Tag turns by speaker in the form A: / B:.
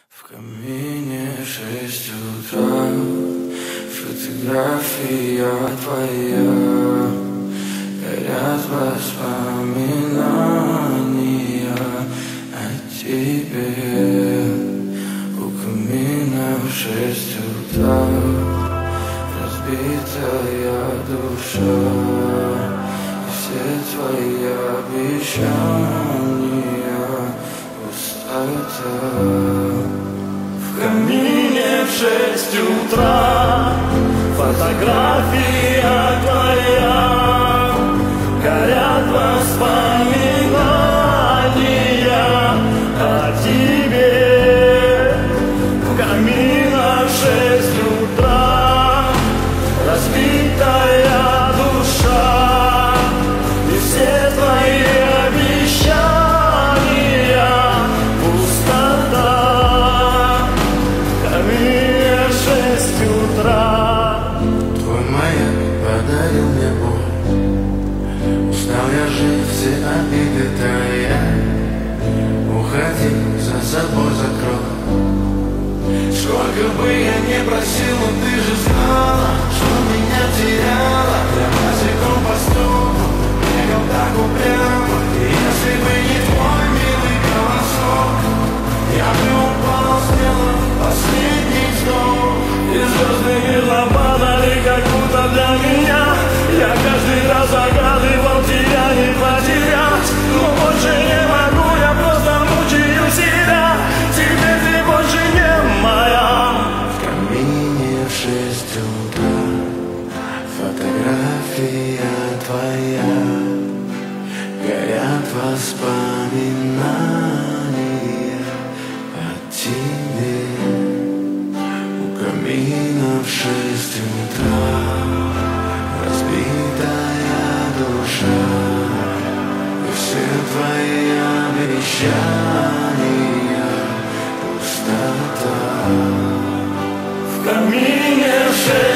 A: В камине 6 утра, фотография твоя, горят воспоминания о тебе. У камина в 6 утра, разбитая душа, и все твои обещания пустота.
B: В камине в 6 утра фотография твоя, горят воспоминания о тебе. В камине в 6 утра разбитая душа, и все твои обещания пустота.
A: Твой маяк подарил мне боль, устал я жить, все обиды тая. Уходи, за собой закрой. Сколько бы я ни просил, но ты же знала, что меня теряла. Я босиком по столу бегал так упрямо, и если бы не твой милый голосок, я бы упал, сделав последний вздох.
B: И звезды мирно падали, как будто для меня. Я каждый раз загадывал тебя не потерять, но больше не могу, я просто мучаю себя. Теперь ты больше не моя.
A: В камине в 6 утра фотография твоя, горят воспоминания о тебе. У камина в 6 утра разбитая душа, и все твои обещания пустота.
B: В камине в 6